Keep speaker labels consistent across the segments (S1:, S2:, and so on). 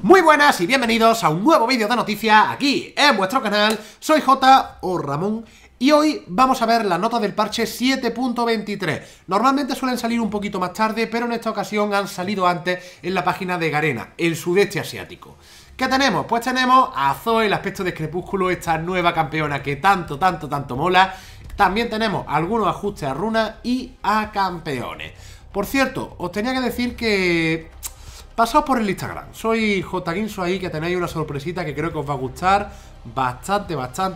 S1: Muy buenas y bienvenidos a un nuevo vídeo de noticias aquí en vuestro canal. Soy J o Ramón y hoy vamos a ver la nota del parche 7.23. Normalmente suelen salir un poquito más tarde, pero en esta ocasión han salido antes en la página de Garena, el sudeste asiático. ¿Qué tenemos? Pues tenemos a Zoe, el aspecto de Crepúsculo, esta nueva campeona que tanto mola. También tenemos algunos ajustes a runas y a campeones. Por cierto, os tenía que decir que pasaos por el Instagram. Soy JGinso ahí, que tenéis una sorpresita que creo que os va a gustar bastante.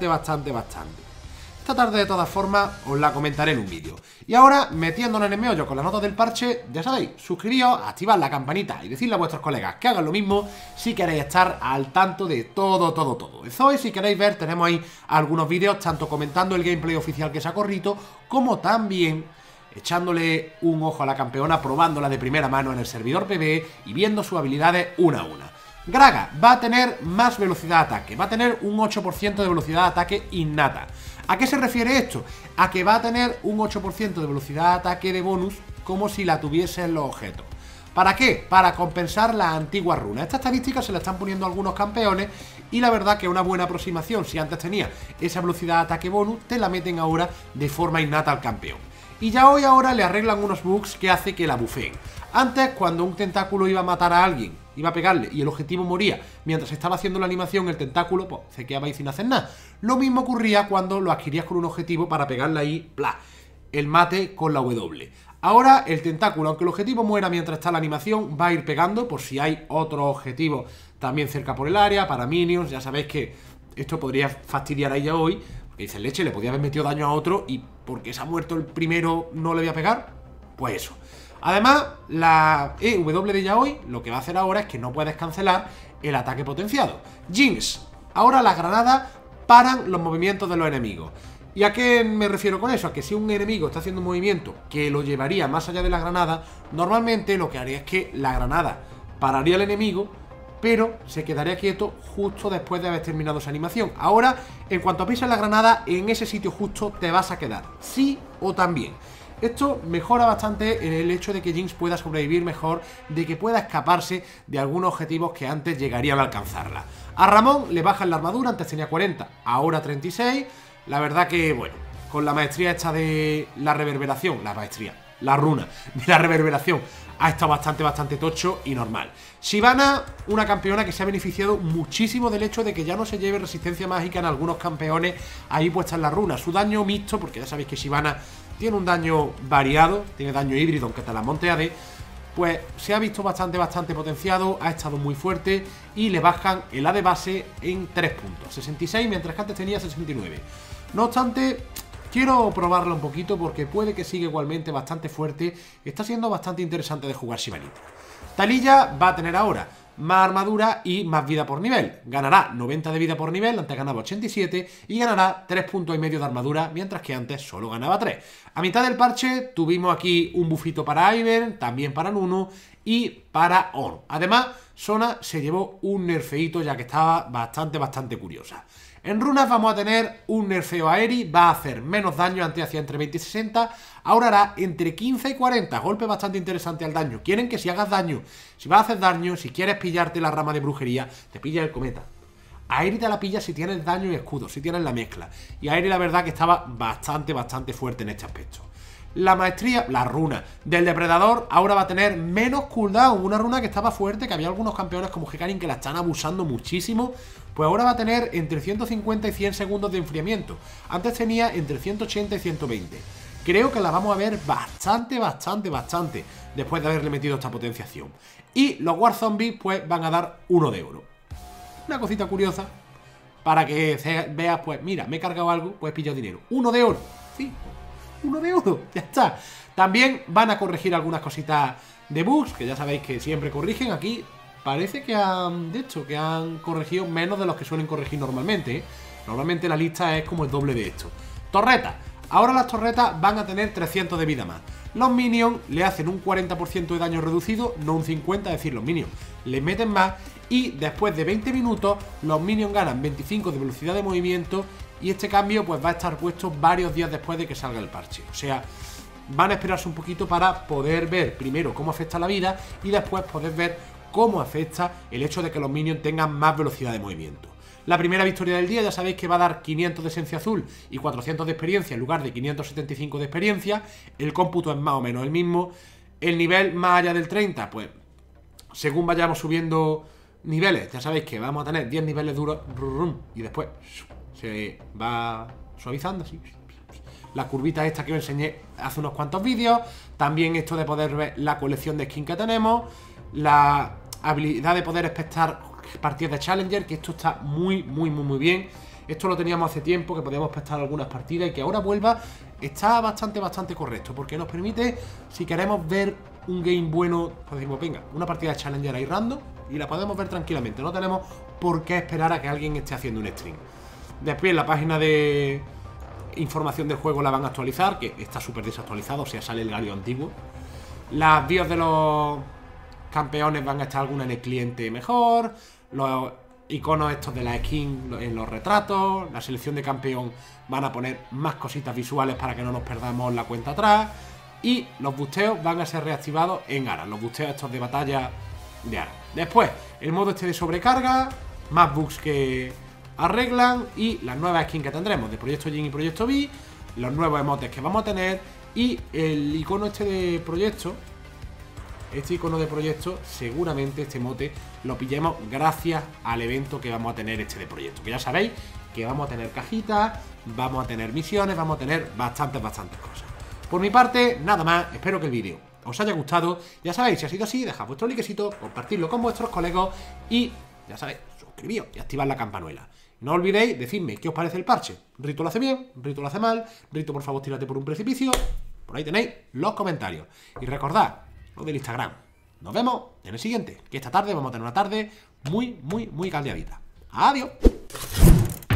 S1: Esta tarde, de todas formas, os la comentaré en un vídeo. Y ahora, metiéndonos en el meollo con las notas del parche, ya sabéis, suscribíos, activad la campanita y decidle a vuestros colegas que hagan lo mismo si queréis estar al tanto de todo. Zoe, si queréis ver, tenemos ahí algunos vídeos, tanto comentando el gameplay oficial que se ha corrido, como también echándole un ojo a la campeona, probándola de primera mano en el servidor PvE y viendo sus habilidades una a una. Graga va a tener más velocidad de ataque, va a tener un 8% de velocidad de ataque innata. ¿A qué se refiere esto? A que va a tener un 8% de velocidad de ataque de bonus como si la tuviese en los objetos. ¿Para qué? Para compensar la antigua runa. Esta estadística se la están poniendo algunos campeones y la verdad que es una buena aproximación. Si antes tenía esa velocidad de ataque bonus, te la meten ahora de forma innata al campeón. Y ya hoy ahora le arreglan unos bugs que hace que la bufeen. Antes, cuando un tentáculo iba a matar a alguien, iba a pegarle y el objetivo moría mientras estaba haciendo la animación, el tentáculo pues se quedaba ahí sin hacer nada. Lo mismo ocurría cuando lo adquirías con un objetivo para pegarle ahí, ¡plá!, el mate con la W. Ahora el tentáculo, aunque el objetivo muera mientras está la animación, va a ir pegando por si hay otro objetivo también cerca por el área, para minions. Ya sabéis que esto podría fastidiar a ella hoy, porque dice, leche, le podía haber metido daño a otro y porque se ha muerto el primero no le voy a pegar. Pues eso. Además, la EW de Yaoi lo que va a hacer ahora es que no puedes cancelar el ataque potenciado. Jinx, ahora las granadas paran los movimientos de los enemigos. ¿Y a qué me refiero con eso? A que si un enemigo está haciendo un movimiento que lo llevaría más allá de la granada, normalmente lo que haría es que la granada pararía al enemigo, pero se quedaría quieto justo después de haber terminado esa animación. Ahora, en cuanto pises la granada, en ese sitio justo te vas a quedar, sí o también. Esto mejora bastante en el hecho de que Jinx pueda sobrevivir mejor, de que pueda escaparse de algunos objetivos que antes llegarían a alcanzarla. A Ramón le bajan la armadura, antes tenía 40, ahora 36. La verdad que, bueno, con la maestría esta de la reverberación, la runa de la reverberación, ha estado bastante tocho y normal. Shyvana, una campeona que se ha beneficiado muchísimo del hecho de que ya no se lleve resistencia mágica en algunos campeones ahí puesta en la runa. Su daño mixto, porque ya sabéis que Shyvana tiene un daño variado, tiene daño híbrido, aunque te la monte AD, pues se ha visto bastante potenciado, ha estado muy fuerte y le bajan el AD base en 3 puntos, 66, mientras que antes tenía 69. No obstante, quiero probarla un poquito porque puede que siga igualmente bastante fuerte. Está siendo bastante interesante de jugar Shyvanita. Taliyah va a tener ahora más armadura y más vida por nivel. Ganará 90 de vida por nivel, antes ganaba 87, y ganará 3,5 puntos de armadura, mientras que antes solo ganaba 3. A mitad del parche tuvimos aquí un bufito para Ivern, también para Nunu y para Ornn. Además, Sona se llevó un nerfeito ya que estaba bastante curiosa. En runas vamos a tener un nerfeo a Eri, va a hacer menos daño, antes hacía entre 20 y 60, ahora hará entre 15 y 40, golpe bastante interesante al daño. Quieren que si hagas daño, si vas a hacer daño, si quieres pillarte la rama de brujería, te pillas el cometa. A Eri te la pillas si tienes daño y escudo, si tienes la mezcla. Y a Eri la verdad que estaba bastante fuerte en este aspecto. La maestría, la runa del depredador, ahora va a tener menos cooldown. Una runa que estaba fuerte, que había algunos campeones como Hecarim que la están abusando muchísimo. Pues ahora va a tener entre 150 y 100 segundos de enfriamiento. Antes tenía entre 180 y 120. Creo que la vamos a ver bastante después de haberle metido esta potenciación. Y los War Zombies pues van a dar 1 de oro. Una cosita curiosa, para que veas, pues mira, me he cargado algo, pues he pillado dinero. 1 de oro, sí, 1 de oro, ya está. También van a corregir algunas cositas de bugs, que ya sabéis que siempre corrigen. Aquí parece que han corregido menos de los que suelen corregir normalmente, ¿eh? Normalmente la lista es como el doble de esto. Torretas. Ahora las torretas van a tener 300 de vida más. Los minions le hacen un 40% de daño reducido, no un 50%, es decir, los minions les meten más. Y después de 20 minutos, los minions ganan 25 de velocidad de movimiento. Y este cambio pues va a estar puesto varios días después de que salga el parche. O sea, van a esperarse un poquito para poder ver primero cómo afecta la vida y después poder ver cómo afecta el hecho de que los minions tengan más velocidad de movimiento. La primera victoria del día ya sabéis que va a dar 500 de esencia azul y 400 de experiencia en lugar de 575 de experiencia. El cómputo es más o menos el mismo. El nivel más allá del 30, pues según vayamos subiendo niveles, ya sabéis que vamos a tener 10 niveles duros y después se va suavizando así. La curvita esta que os enseñé hace unos cuantos vídeos. También esto de poder ver la colección de skin que tenemos. La habilidad de poder espectar partidas de Challenger, que esto está muy bien. Esto lo teníamos hace tiempo, que podíamos espectar algunas partidas y que ahora vuelva. Está bastante correcto, porque nos permite, si queremos ver un game bueno, pues decimos, venga, una partida de Challenger ahí random y la podemos ver tranquilamente. No tenemos por qué esperar a que alguien esté haciendo un stream. Después la página de información del juego la van a actualizar, que está súper desactualizado, o sea, sale el Galio antiguo. Las bios de los campeones van a estar alguna en el cliente mejor. Los iconos estos de la skin en los retratos. La selección de campeón van a poner más cositas visuales para que no nos perdamos la cuenta atrás. Y los busteos van a ser reactivados en Aran, los busteos estos de batalla de Aran. Después, el modo este de sobrecarga, más bugs que arreglan y las nuevas skins que tendremos de Proyecto Jin y Proyecto V, los nuevos emotes que vamos a tener y el icono este de proyecto. Este icono de proyecto, seguramente este emote lo pillemos gracias al evento que vamos a tener este de proyecto. Que ya sabéis que vamos a tener cajitas, vamos a tener misiones, vamos a tener bastantes cosas. Por mi parte, nada más, espero que el vídeo os haya gustado. Ya sabéis, si ha sido así, dejad vuestro likecito, compartidlo con vuestros colegas y, ya sabéis, suscribíos y activad la campanuela. No olvidéis, decidme qué os parece el parche. ¿Rito lo hace bien? ¿Rito lo hace mal? ¿Rito, por favor, tírate por un precipicio? Por ahí tenéis los comentarios. Y recordad, lo del Instagram. Nos vemos en el siguiente, que esta tarde vamos a tener una tarde muy caldeadita. Adiós.